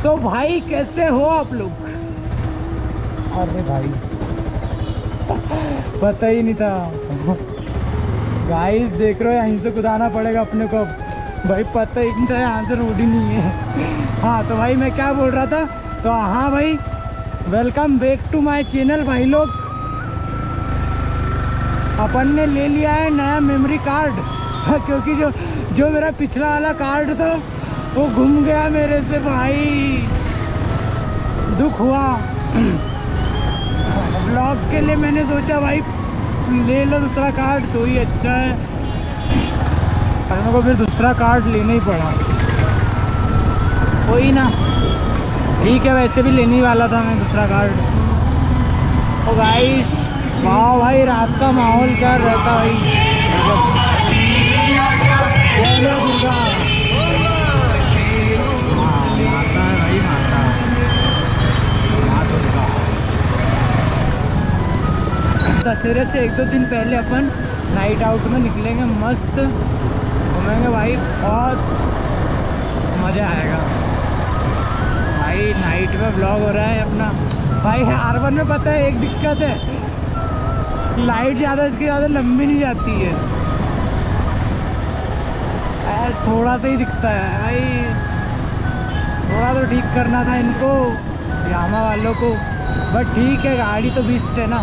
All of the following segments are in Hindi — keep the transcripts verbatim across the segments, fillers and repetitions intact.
तो भाई कैसे हो आप लोग? अरे भाई पता ही नहीं था। गाइस देख रहे हो, यहीं से कुदाना पड़ेगा अपने को। भाई पता ही नहीं था यहाँ से रोड ही नहीं है। हाँ तो भाई मैं क्या बोल रहा था, तो हाँ भाई welcome back to my channel भाई लोग। अपन ने ले लिया है नया मेमोरी कार्ड, क्योंकि जो जो मेरा पिछला वाला कार्ड था वो घूम गया मेरे से भाई, दुख हुआ। ब्लॉग के लिए मैंने सोचा भाई ले लो दूसरा कार्ड तो ही अच्छा है, पर मेरे को फिर दूसरा कार्ड लेना ही पड़ा। कोई ना, ठीक है, वैसे भी लेने ही वाला था मैं दूसरा कार्ड। तो गाइस वाह भाई रात का माहौल क्या रहता भाई। जय दुर्गा। हाँ माता है भाई, माता माँ दुर्गा। दशहरे से एक दो दिन पहले अपन नाइट आउट में निकलेंगे, मस्त घूमेंगे भाई, बहुत मज़ा आएगा भाई। नाइट में ब्लॉग हो रहा है अपना भाई। आरवन में पता है एक दिक्कत है, लाइट ज़्यादा इसकी ज़्यादा लंबी नहीं जाती है, थोड़ा सा ही दिखता है भाई। थोड़ा तो ठीक करना था इनको, यामा वालों को, बट ठीक है गाड़ी तो बेस्ट है ना।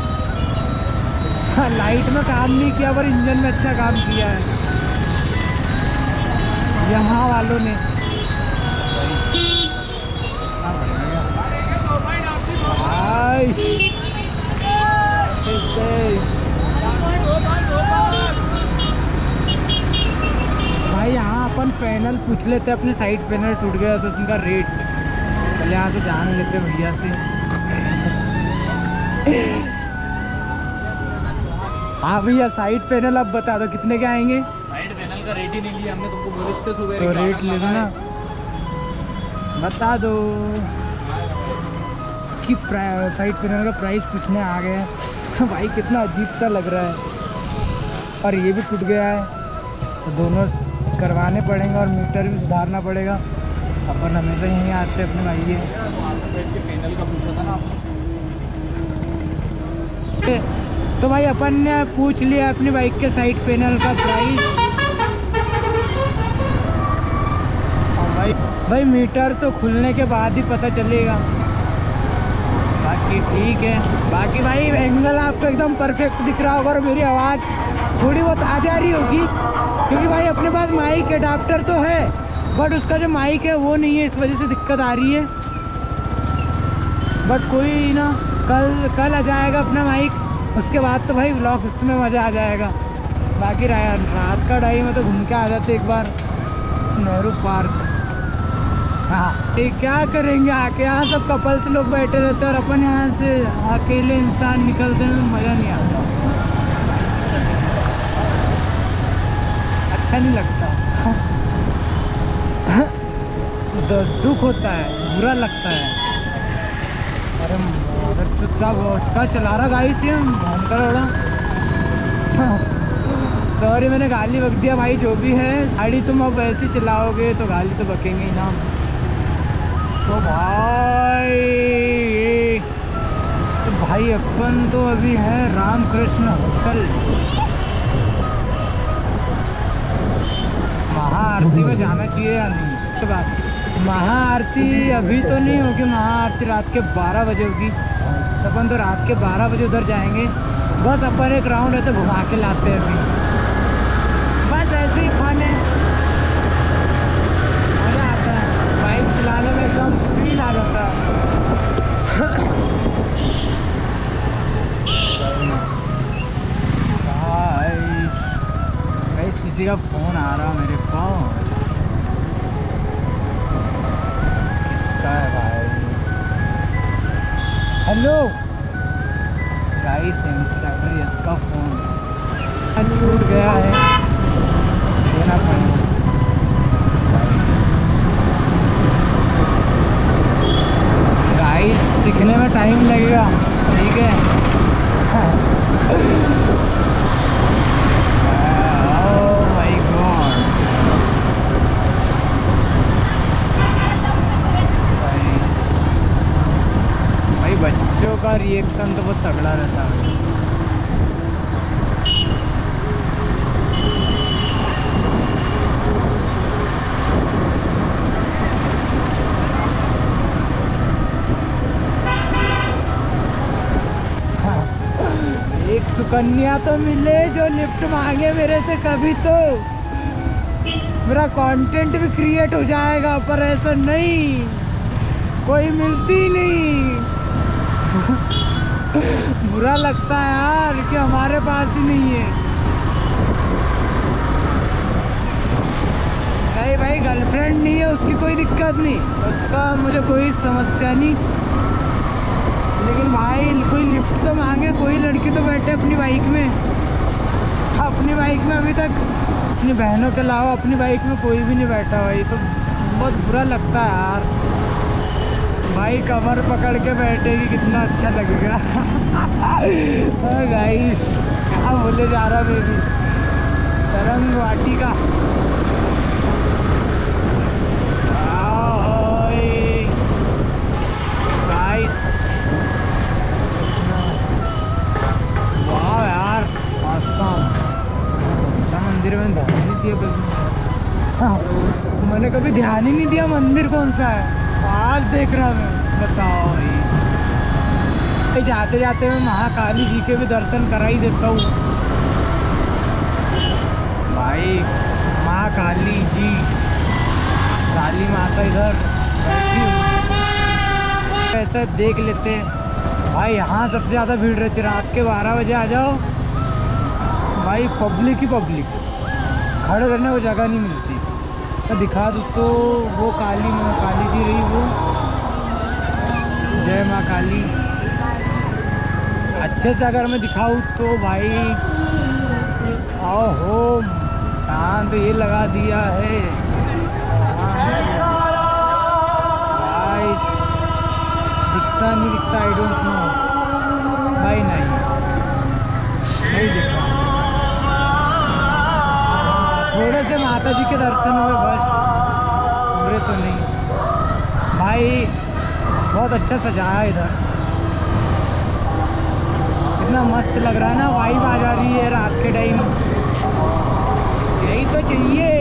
लाइट में काम नहीं किया पर इंजन में अच्छा काम किया है यामा वालों ने। भाई यहाँ अपन पैनल पूछ लेते, अपने साइड पैनल टूट गया तो उनका रेट पहले यहाँ से जान लेते भैया से। हाँ भैया साइड पैनल अब बता दो कितने के आएंगे? साइड पैनल का रेट ही नहीं लिया हमने, तुमको बोले थे सुबह तो रेट ले लो ना, बता दो कि साइड पैनल का प्राइस पूछने आ गए हैं। भाई कितना अजीब सा लग रहा है, और ये भी टूट गया है तो दोनों करवाने पड़ेंगे और मीटर भी सुधारना पड़ेगा। अपन हमेशा यहीं आते अपने भाई है। पैनल का पूछा था ना आपने, तो भाई अपन ने पूछ लिया अपनी बाइक के साइड पैनल का प्राइस। और भाई भाई मीटर तो खुलने के बाद ही पता चलेगा, बाकी ठीक है। बाकी भाई एंगल आपको एकदम परफेक्ट दिख रहा होगा और मेरी आवाज़ थोड़ी बहुत आ जा रही होगी, क्योंकि भाई अपने पास माइक एडाप्टर तो है बट उसका जो माइक है वो नहीं है, इस वजह से दिक्कत आ रही है। बट कोई ना, कल कल आ जाएगा अपना माइक, उसके बाद तो भाई व्लॉग उसमें मज़ा आ जाएगा। बाकी रात का टाइम है तो घूम के आ जाते एक बार नेहरू पार्क। हाँ ये क्या करेंगे आके, यहाँ सब कपल्स लोग बैठे रहते हैं और अपन यहाँ से अकेले इंसान निकलते हैं, मज़ा नहीं आता, अच्छा नहीं लगता। दुख होता है, बुरा लगता है। अरे अगर चुपचाप उसका चला रहा गाड़ी से हम कर सॉरी मैंने गाली बक दिया भाई, जो भी है गाड़ी तुम अब ऐसे चलाओगे तो गाली तो बकेंगे ही ना। तो भाई तो भाई अपन तो अभी है रामकृष्ण होटल, महाआरती में जाना चाहिए या नहीं? महाआरती अभी तो नहीं होगी, महाआरती रात के बारह बजे होगी, तो अपन तो रात के बारह बजे उधर जाएंगे। बस अपन एक राउंड ऐसे घुमा के लाते हैं अभी, बस ऐसे ही खाने मज़ा आता है, बाइक चलाने में एकदम फील आ जाता है। भाई किसी का फ़ोन आ रहा मेरे पास, हेलो गाइस, इसका फोन छूट गया है, देना पड़ेगा। गाइस सीखने में टाइम लगेगा, ठीक है। ओह माय गॉड भाई, का रिएक्शन तो बहुत तगड़ा रहता है। एक सुकन्या तो मिले जो लिफ्ट मांगे मेरे से कभी, तो मेरा कंटेंट भी क्रिएट हो जाएगा, पर ऐसा नहीं, कोई मिलती नहीं। बुरा लगता है यार कि हमारे पास ही नहीं है। नहीं भाई, गर्लफ्रेंड नहीं है उसकी, कोई दिक्कत नहीं, उसका मुझे कोई समस्या नहीं, लेकिन भाई कोई लिफ्ट तो मांगे। कोई लड़की तो बैठे अपनी बाइक में, अपनी बाइक में अभी तक अपनी बहनों के अलावा अपनी बाइक में कोई भी नहीं बैठा भाई, तो बहुत बुरा लगता है यार। भाई कमर पकड़ के बैठेगी कितना अच्छा लगेगा। गाइस क्या बोले जा रहा बेबी, तरंग वाटिका। गाइस वाह यार, आसाम मंदिर में ध्यान नहीं दिया कभी। हाँ, मैंने कभी ध्यान ही नहीं दिया मंदिर कौन सा है, आज देख रहा मैं। बताओ भाई, जाते जाते मैं महाकाली जी के भी दर्शन करा ही देता हूँ भाई। महाकाली जी, काली माता इधर बैठी हुई, ऐसा देख लेते हैं भाई। यहाँ सबसे ज़्यादा भीड़ रहती है, रात के बारह बजे आ जाओ भाई, पब्लिक ही पब्लिक, खड़े रहने को जगह नहीं मिलती। मैं दिखा दूँ तो वो काली माँ काली जी रही, वो जय माँ काली। अच्छे से अगर मैं दिखाऊँ तो भाई, आओ हो हाँ, तो ये लगा दिया है भाई, दिखता नहीं दिखता, आई डोंट नो भाई, नहीं नहीं दिखता। थोड़े से माता जी के दर्शन हुए बस, पूरे तो नहीं भाई। बहुत अच्छा सजाया इधर, कितना मस्त लग रहा है ना, वाइब आ जा रही है रात के टाइम, यही तो चाहिए।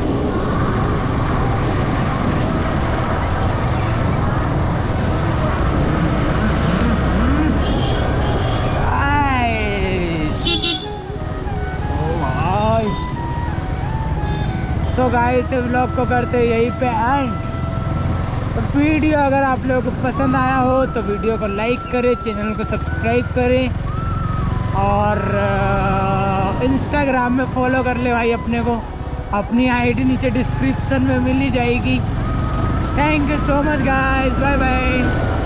तो गाइस व्लॉग को करते यहीं पे एंड। तो वीडियो अगर आप लोगों को पसंद आया हो तो वीडियो को लाइक करें, चैनल को सब्सक्राइब करें, और इंस्टाग्राम में फॉलो कर ले भाई अपने को, अपनी आईडी नीचे डिस्क्रिप्शन में मिल ही जाएगी। Thank you so much guys, bye bye.